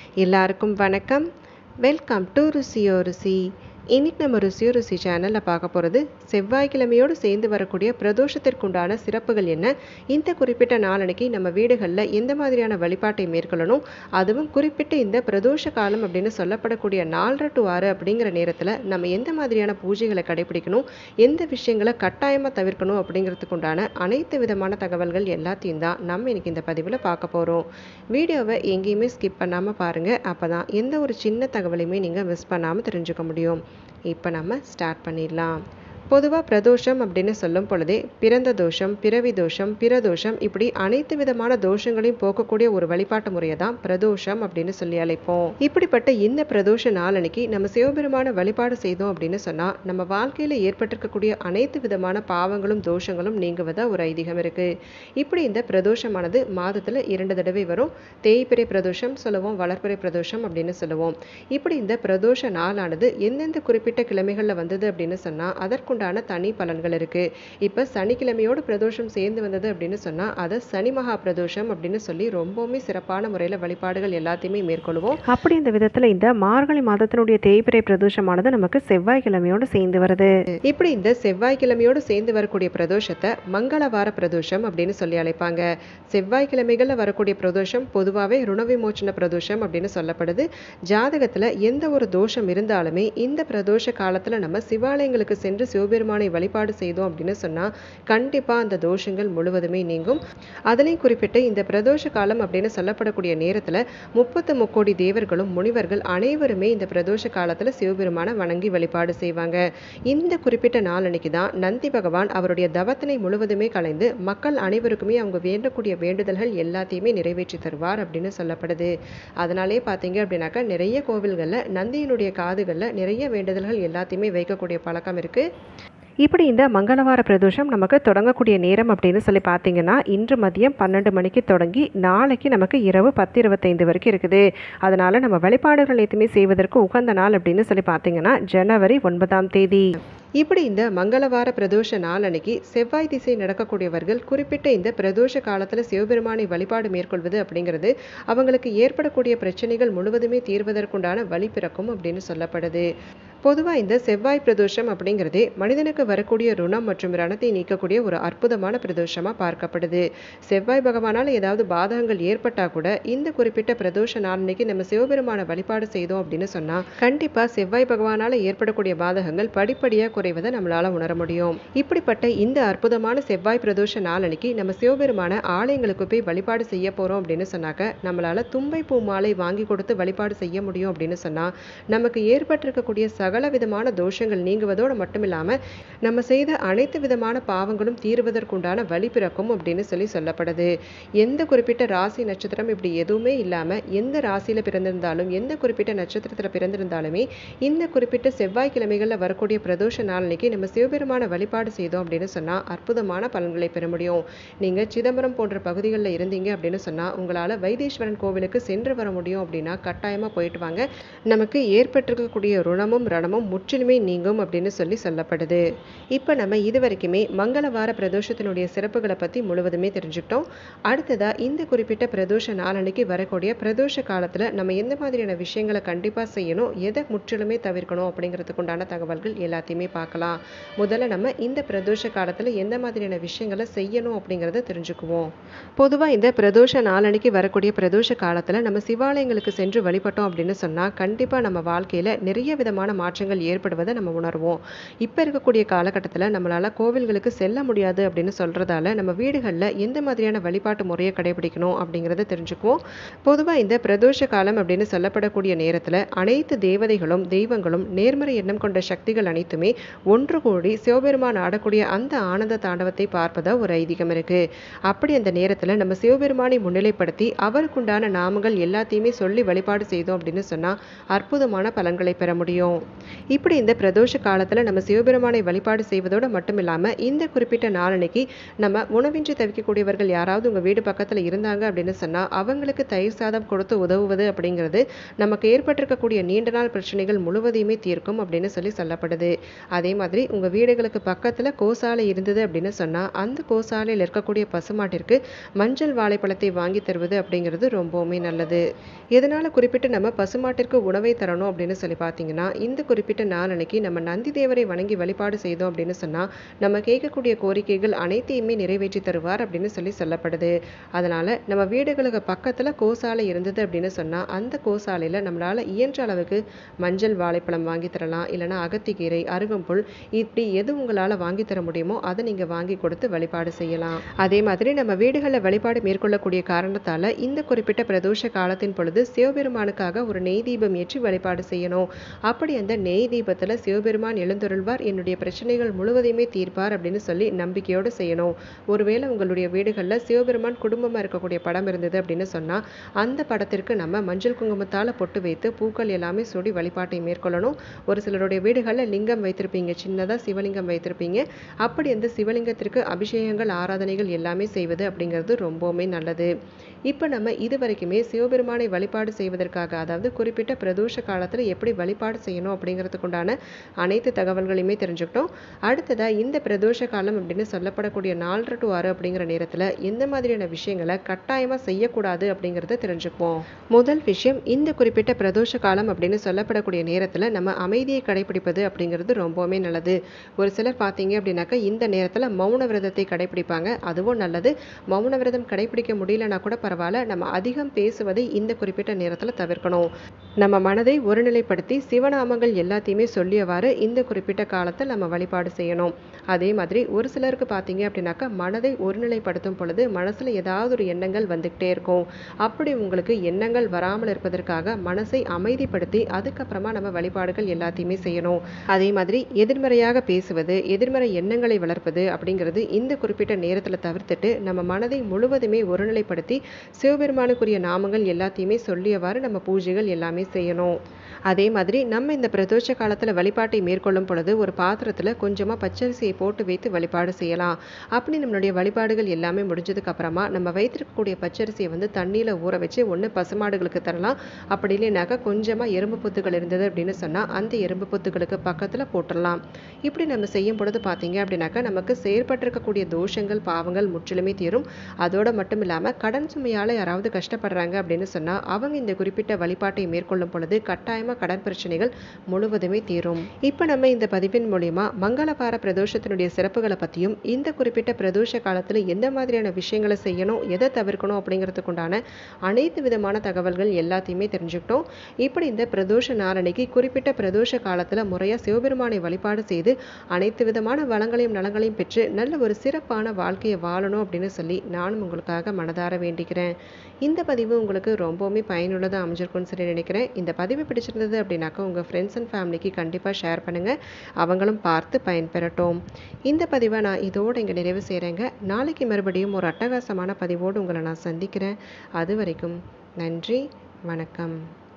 எல்லாருக்கும் வணக்கம். Welcome to ருசியோ ருசி. இன்னைக்கு நம்ம ருசியோ ருசி சேனலில் பார்க்க போகிறது செவ்வாய்க்கிழமையோடு சேர்ந்து வரக்கூடிய பிரதோஷத்திற்குண்டான சிறப்புகள் என்ன, இந்த குறிப்பிட்ட நாளன்னைக்கு நம்ம வீடுகளில் எந்த மாதிரியான வழிபாட்டை மேற்கொள்ளணும், அதுவும் குறிப்பிட்ட இந்த பிரதோஷ காலம் அப்படின்னு சொல்லப்படக்கூடிய 4:30 to 6 அப்படிங்கிற நேரத்தில் நம்ம எந்த மாதிரியான பூஜைகளை கடைபிடிக்கணும், எந்த விஷயங்களை கட்டாயமாக தவிர்க்கணும் அப்படிங்கிறதுக்குண்டான அனைத்து விதமான தகவல்கள் எல்லாத்தையும் தான் நம்ம இன்னைக்கு இந்த பதிவில் பார்க்க போகிறோம். வீடியோவை எங்கேயுமே ஸ்கிப் பண்ணாமல் பாருங்கள், அப்போ தான் எந்த ஒரு சின்ன தகவலையுமே நீங்கள் மிஸ் பண்ணாமல் தெரிஞ்சுக்க முடியும். இப்போ நம்ம ஸ்டார்ட் பண்ணிடலாம். பொதுவாக பிரதோஷம் அப்படின்னு சொல்லும் பொழுதே பிறந்த தோஷம், பிறவி தோஷம், பிரதோஷம் இப்படி அனைத்து விதமான தோஷங்களையும் போக்கக்கூடிய ஒரு வழிபாட்டு முறையை தான் பிரதோஷம் அப்படின்னு சொல்லி அழைப்போம். இப்படிப்பட்ட இந்த பிரதோஷ நாளன்னைக்கு நம்ம சிவபெருமான வழிபாடு செய்தோம் அப்படின்னு சொன்னால் நம்ம வாழ்க்கையில் ஏற்பட்டிருக்கக்கூடிய அனைத்து விதமான பாவங்களும் தோஷங்களும் நீங்குவதா ஒரு ஐதீகம் இருக்கு. இப்படி இந்த பிரதோஷமானது மாதத்தில் 2 தடவை வரும். தேய்பிறை பிரதோஷம் சொல்லுவோம், வளர்பிறை பிரதோஷம் அப்படின்னு சொல்லுவோம். இப்படி இந்த பிரதோஷ நாளானது எந்தெந்த குறிப்பிட்ட கிழமைகளில் வந்தது அப்படின்னு சொன்னால் அதற்கு தனி பலன்கள் இருக்கு. இப்ப சனிக்கிழமையோடு பிரதோஷம் சேர்ந்து வந்தது அப்படின்னு சொன்னா அதை சனி மகா பிரதோஷம் அப்படின்னு சொல்லி ரொம்பவுமே சிறப்பான முறையில வழிபாடுகள் எல்லாத்தையுமே மேற்கொள்வோம். அப்படி இந்த விதத்துல இந்த மார்கழி மாதத்தினுடைய தேய்பிறை பிரதோஷமானது நமக்கு செவ்வாய்க்கிழமையோடு சேர்ந்து வருது. இப்படி இந்த செவ்வாய்க்கிழமையோடு சேர்ந்து வரக்கூடிய பிரதோஷத்தை மங்களவார பிரதோஷம் அப்படின்னு சொல்லி அழைப்பாங்க. செவ்வாய்க்கிழமைகள்ல வரக்கூடிய பிரதோஷம் பொதுவாகவே ருணவிமோச்சன பிரதோஷம் அப்படின்னு சொல்லப்படுது. ஜாதகத்துல எந்த ஒரு தோஷம் இருந்தாலுமே இந்த பிரதோஷ காலத்துல நம்ம சிவாலயங்களுக்கு சென்று சிவபெருமானை வழிபாடு செய்தோம் அப்படின்னு சொன்னா கண்டிப்பா அந்த தோஷங்கள் முழுவதுமே நீங்கும். அதிலையும் குறிப்பிட்டு இந்த பிரதோஷ காலம் அப்படின்னு சொல்லப்படக்கூடிய நேரத்துல 30 முக்கோடி தேவர்களும் முனிவர்கள் அனைவருமே இந்த பிரதோஷ காலத்துல சிவபெருமானை வணங்கி வழிபாடு செய்வாங்க. இந்த குறிப்பிட்ட நாளன்னைக்கு தான் நந்தி பகவான் அவருடைய தவத்தினை முழுவதுமே கலைந்து மக்கள் அனைவருக்குமே அவங்க வேண்டக்கூடிய வேண்டுதல்கள் எல்லாத்தையுமே நிறைவேற்றி தருவார் அப்படின்னு சொல்லப்படுது. அதனாலே பார்த்தீங்க அப்படின்னாக்கா நிறைய கோவில்களில் நந்தியினுடைய காதுகளில் நிறைய வேண்டுதல்கள் எல்லாத்தையுமே வைக்கக்கூடிய பழக்கம் இருக்கு. இப்படி இந்த மங்களவார பிரதோஷம் நமக்கு தொடங்கக்கூடிய நேரம் அப்படின்னு சொல்லி பார்த்தீங்கன்னா இன்று மதியம் 12 மணிக்கு தொடங்கி நாளைக்கு நமக்கு இரவு 10:25 வரைக்கும் இருக்குது. அதனால் நம்ம வழிபாடுகள் எதுவுமே செய்வதற்கு உகந்த நாள் அப்படின்னு சொல்லி பார்த்தீங்கன்னா ஜனவரி 9ஆம் தேதி. இப்படி இந்த மங்களவார பிரதோஷ நாள் அன்னைக்கு செவ்வாய் திசை நடக்கக்கூடியவர்கள் குறிப்பிட்ட இந்த பிரதோஷ காலத்தில் சிவபெருமானை வழிபாடு மேற்கொள்வது அப்படிங்கிறது அவங்களுக்கு ஏற்படக்கூடிய பிரச்சனைகள் முழுவதுமே தீர்வதற்குண்டான வழி பிறக்கும் அப்படின்னு சொல்லப்படுது. பொதுவாக இந்த செவ்வாய் பிரதோஷம் அப்படிங்கிறதே மனிதனுக்கு வரக்கூடிய ருணம் மற்றும் ரணத்தை நீக்கக்கூடிய ஒரு அற்புதமான பிரதோஷமாக பார்க்கப்படுது. செவ்வாய் பகவானால் ஏதாவது பாதகங்கள் ஏற்பட்டால் கூட இந்த குறிப்பிட்ட பிரதோஷ நாளன்னைக்கு நம்ம சிவபெருமான வழிபாடு செய்தோம் அப்படின்னு சொன்னால் கண்டிப்பாக செவ்வாய் பகவானால் ஏற்படக்கூடிய பாதகங்கள் படிப்படியாக குறைவதை நம்மளால உணர முடியும். இப்படிப்பட்ட இந்த அற்புதமான செவ்வாய் பிரதோஷ நாளன்னைக்கு நம்ம சிவபெருமான ஆலயங்களுக்கு போய் வழிபாடு செய்ய போறோம் அப்படின்னு சொன்னாக்க நம்மளால தும்பை பூ மாலை வாங்கி கொடுத்து வழிபாடு செய்ய முடியும் அப்படின்னு சொன்னா நமக்கு ஏற்பட்டிருக்கக்கூடிய சகல விதமான தோஷங்கள் நீங்குவதோடு மட்டும் இல்லாம நம்ம செய்த அனைத்து விதமான பாவங்களும் தீர்வதற்குண்டான வழி பிறக்கும் அப்படின்னு சொல்லப்படுது. எந்த குறிப்பிட்ட ராசி நட்சத்திரம் இப்படி எதுவுமே இல்லாம எந்த ராசியில பிறந்திருந்தாலும் எந்த குறிப்பிட்ட நட்சத்திரத்துல பிறந்திருந்தாலுமே இந்த குறிப்பிட்ட செவ்வாய்க்கிழமைகள்ல வரக்கூடிய பிரதோஷ நாளன்னைக்கு நம்ம சிவபெருமான வழிபாடு செய்தோம் அப்படின்னு சொன்னா அற்புதமான பலன்களை பெற முடியும். நீங்க சிதம்பரம் போன்ற பகுதிகளில் இருந்தீங்க அப்படின்னு சொன்னா உங்களால வைத்தீஸ்வரன் கோவிலுக்கு சென்று வர முடியும் அப்படின்னா கட்டாயமா போயிட்டு வாங்க. நமக்கு ஏற்பட்டிருக்கக்கூடிய ருணமும் ரணமும் முற்றிலுமே நீங்கும் அப்படின்னு சொல்லப்படுது. இப்போ நம்ம இது வரைக்குமே மங்களவார பிரதோஷத்தினுடைய சிறப்புகளை பத்தி முழுவதுமே தெரிஞ்சுக்கிட்டோம். அடுத்ததா இந்த குறிப்பிட்ட பிரதோஷ நாளன்னைக்கு வரக்கூடிய பிரதோஷ காலத்துல நம்ம எந்த மாதிரியான விஷயங்களை கண்டிப்பா செய்யணும், எதை முற்றிலுமே தவிர்க்கணும் அப்படிங்கிறதுக்கு உண்டான தகவல்கள் எல்லாத்தையுமே பார்க்கலாம். முதல்ல நம்ம இந்த பிரதோஷ காலத்துல எந்த மாதிரியான விஷயங்களை செய்யணும் அப்படிங்கிறத தெரிஞ்சுக்குவோம். பொதுவாக இந்த பிரதோஷ நாளன்னைக்கு வரக்கூடிய பிரதோஷ காலத்துல நம்ம சிவாலயங்களுக்கு சென்று வழிபட்டோம் அப்படின்னு சொன்னா கண்டிப்பா நம்ம வாழ்க்கையில நிறைய விதமான மாற்றங்கள் ஏற்படுவதை நம்ம உணர்வோம். இப்போ இருக்கக்கூடிய காலகட்டத்தில் நம்மளால கோவில்களுக்கு செல்ல முடியாது அப்படின்னு சொல்றதால நம்ம வீடுகளில் எந்த மாதிரியான வழிபாட்டு முறையை கடைபிடிக்கணும் அப்படிங்கிறத தெரிஞ்சுக்குவோம். பொதுவாக இந்த பிரதோஷ காலம் அப்படின்னு சொல்லப்படக்கூடிய நேரத்தில் அனைத்து தேவதைகளும் தெய்வங்களும் நேர்மறை எண்ணம் கொண்ட சக்திகள் அனைத்துமே ஒன்று கூடி சிவபெருமான் ஆடக்கூடிய அந்த ஆனந்த தாண்டவத்தை பார்ப்பதா ஒரு ஐதீகம் இருக்கு. அப்படி அந்த நேரத்தில் நம்ம சிவபெருமானை முன்னிலைப்படுத்தி அவருக்குண்டான நாமங்கள் எல்லாத்தையுமே சொல்லி வழிபாடு செய்தோம் அப்படின்னு சொன்னா அற்புதமான பலன்களை பெற முடியும். இப்படி இந்த பிரதோஷ காலத்துல நம்ம சிவபெருமானை வழிபாடு செய்வதோடு மட்டும் இல்லாம இந்த குறிப்பிட்ட நாளன்னைக்கு நம்ம உணவின்றி தவிக்கக்கூடியவர்கள் யாராவது உங்க வீடு பக்கத்துல இருந்தாங்க அப்படின்னு சொன்னா அவங்களுக்கு தயிர் சாதம் கொடுத்து உதவுவது அப்படிங்கிறது நமக்கு ஏற்பட்டிருக்கக்கூடிய நீண்ட நாள் பிரச்சனைகள் முழுவதையுமே தீர்க்கும் அப்படின்னு சொல்லப்படுது. அதே மாதிரி உங்கள் வீடுகளுக்கு பக்கத்தில் கோசாலை இருந்தது அப்படின்னு சொன்னால் அந்த கோசாலையில் இருக்கக்கூடிய பசுமாட்டிற்கு மஞ்சள் வாழைப்பழத்தை வாங்கி தருவது அப்படிங்கிறது ரொம்பவுமே நல்லது. எதனால் குறிப்பிட்டு நம்ம பசுமாட்டிற்கு உணவை தரணும் அப்படின்னு சொல்லி பார்த்தீங்கன்னா, இந்த குறிப்பிட்ட நாளன்னைக்கு நம்ம நந்தி தேவரை வணங்கி வழிபாடு செய்தோம் அப்படின்னு சொன்னால் நம்ம கேட்கக்கூடிய கோரிக்கைகள் அனைத்தையுமே நிறைவேற்றி தருவார் அப்படின்னு சொல்லப்படுது. அதனால் நம்ம வீடுகளுக்கு பக்கத்தில் கோசாலை இருந்தது அப்படின்னு சொன்னால் அந்த கோசாலையில் நம்மளால் இயன்ற அளவுக்கு மஞ்சள் வாழைப்பழம் வாங்கி தரலாம். இல்லைனா அகத்திக்கீரை, அருகம்புல், இப்படி எது உங்களால் வாங்கி தர முடியுமோ அதை நீங்கள் வாங்கி கொடுத்து வழிபாடு செய்யலாம். அதே மாதிரி நம்ம வீடுகளில் வழிபாடு மேற்கொள்ளக்கூடிய காரணத்தால் இந்த குறிப்பிட்ட பிரதோஷ காலத்தின் பொழுது சிவபெருமானுக்காக ஒரு நெய் தீபம் ஏற்றி வழிபாடு செய்யணும். அப்படி அந்த நெய் தீபத்தில் சிவபெருமான் எழுந்தருள்வார், என்னுடைய பிரச்சனைகள் முழுவதையுமே தீர்ப்பார் அப்படின்னு சொல்லி நம்பிக்கையோடு செய்யணும். ஒருவேளை உங்களுடைய வீடுகளில் சிவபெருமான் குடும்பமாக இருக்கக்கூடிய படம் இருந்தது அப்படின்னு சொன்னால் அந்த படத்திற்கு நம்ம மஞ்சள் குங்குமத்தால் பொட்டு வைத்து பூக்கள் எல்லாமே சூடி வழிபாட்டை மேற்கொள்ளணும். ஒரு சிலருடைய வீடுகளில் லிங்கம் வைத்திருப்பீங்க, சின்னதாக சிவலிங்கம் வைத்திருப்பீங்க. அப்படி அந்த சிவலிங்கத்திற்கு அபிஷேகங்கள், ஆராதனைகள் எல்லாமே செய்வது அப்படிங்கிறது ரொம்பவுமே நல்லது. இப்போ நம்ம இது வரைக்குமே சிவபெருமானை வழிபாடு செய்வதற்காக, அதாவது குறிப்பிட்ட பிரதோஷ காலத்தில் எப்படி வழிபாடு செய்யணும் அப்படிங்கிறதுக்கு உண்டான அனைத்து தகவல்களையுமே தெரிஞ்சுக்கிட்டோம். அடுத்ததாக இந்த பிரதோஷ காலம் அப்படின்னு சொல்லப்படக்கூடிய 4 to 6 அப்படிங்கிற நேரத்தில் எந்த மாதிரியான விஷயங்களை கட்டாயமாக செய்யக்கூடாது அப்படிங்கிறத தெரிஞ்சுக்குவோம். முதல் விஷயம், இந்த குறிப்பிட்ட பிரதோஷ காலம் அப்படின்னு சொல்லப்படக்கூடிய நேரத்தில் நம்ம அமைதியை கடைபிடிப்பது அப்படிங்கிறது ரொம்பவுமே நல்லது. ஒரு சிலர் பார்த்தீங்க அப்படின்னாக்கா இந்த நேரத்தில் மௌன விரதத்தை கடைபிடிப்பாங்க, அதுவும் நல்லது. மௌன விரதம் கடைபிடிக்க முடியலன்னா கூட பரவாயில்ல, நம்ம அதிகம் பேசுவதை இந்த குறிப்பிட்ட நேரத்தில் தவிர்க்கணும். நம்ம மனதை ஒருநிலைப்படுத்தி சிவநாமங்கள் எல்லாத்தையுமே சொல்லியவாறு இந்த குறிப்பிட்ட காலத்தில் நம்ம வழிபாடு செய்யணும். அதே மாதிரி ஒரு சிலருக்கு பார்த்தீங்க அப்படின்னாக்கா மனதை ஒருநிலைப்படுத்தும் பொழுது மனசில் ஏதாவது ஒரு எண்ணங்கள் வந்துக்கிட்டே இருக்கும். அப்படி உங்களுக்கு எண்ணங்கள் வராமல் இருப்பதற்காக மனசை அமைதிப்படுத்தி அதுக்கப்புறமா நம்ம வழிபாடுகள் எல்லாத்தையுமே செய்யணும். அதே மாதிரி எதிர்மறையாக பேசுவது, எதிர்மறை எண்ணங்களை வளர்ப்பது அப்படிங்கிறது இந்த குறிப்பிட்ட நேரத்தில் தவிர்த்துட்டு நம்ம மனதை முழுவதுமே ஒருநிலைப்படுத்தி சிவபெருமானுக்குரிய நாமங்கள் எல்லாத்தையுமே சொல்லியவாறு நம்ம பூஜைகள் எல்லாமே செய்யணும். அதே மாதிரி நம்ம இந்த பிரதோஷ காலத்தில் வழிபாட்டை மேற்கொள்ளும் பொழுது ஒரு பாத்திரத்தில் கொஞ்சமாக பச்சரிசியை போட்டு வைத்து வழிபாடு செய்யலாம். அப்படி நம்மளுடைய வழிபாடுகள் எல்லாமே முடிஞ்சதுக்கு அப்புறமா நம்ம வைத்திருக்கக்கூடிய பச்சரிசியை வந்து தண்ணியில் ஊற வச்சு ஒன்று பசுமாடுகளுக்கு தரலாம். அப்படி இல்லைனாக்கா கொஞ்சமாக எறும்பு புத்துகள் இருந்தது அப்படின்னு சொன்னால் அந்த எறும்பு புத்துகளுக்கு பக்கத்தில் போட்டுடலாம். இப்படி நம்ம செய்யும் பொழுது பார்த்தீங்க அப்படின்னாக்கா நமக்கு செயற்பட்டிருக்கக்கூடிய தோஷங்கள், பாவங்கள் முற்றிலுமே தீரும். அதோடு மட்டும் இல்லாமல் கடன் சுமையால் யாராவது கஷ்டப்படுறாங்க அப்படின்னு சொன்னால் அவங்க இந்த குறிப்பிட்ட வழிபாட்டை மேற்கொள்ளும் பொழுது கட்டாயமாக கடன் பிரச்சனைகள் முழுவதுமே தீரும். இப்போ நம்ம இந்த பதிவின் மூலியமா மங்களவார பிரதோஷத்தினுடைய சிறப்புகளை பற்றியும் இந்த குறிப்பிட்ட பிரதோஷ காலத்தில் எந்த மாதிரியான விஷயங்களை செய்யணும், எதை தவிர்க்கணும் அப்படிங்கிறதுக்குண்டான அனைத்து விதமான தகவல்கள் எல்லாத்தையுமே தெரிஞ்சுக்கிட்டோம். இப்படி இந்த பிரதோஷ நாளன்னைக்கு குறிப்பிட்ட பிரதோஷ காலத்தில் முறையாக சிவபெருமானை வழிபாடு செய்து அனைத்து விதமான வளங்களையும் நலங்களையும் பெற்று நல்ல ஒரு சிறப்பான வாழ்க்கையை வாழணும் அப்படின்னு சொல்லி நானும் உங்களுக்காக மனதார வேண்டிக்கிறேன். இந்த பதிவு உங்களுக்கு ரொம்பவுமே பயனுள்ளதாக அமைஞ்சிருக்கும்னு சொல்லி நினைக்கிறேன். இந்த பதிவு பிடிச்சிருந்தது அப்படின்னாக்கா உங்கள் ஃப்ரெண்ட்ஸ் அண்ட் ஃபேமிலிக்கு கண்டிப்பாக ஷேர் பண்ணுங்கள், அவங்களும் பார்த்து பயன்பெறட்டும். இந்த பதிவை நான் இதோடு இங்கே நிறைவு செய்கிறேங்க. நாளைக்கு மறுபடியும் ஒரு அட்டகாசமான பதிவோடு உங்களை நான் சந்திக்கிறேன். அது வரைக்கும் நன்றி, வணக்கம்.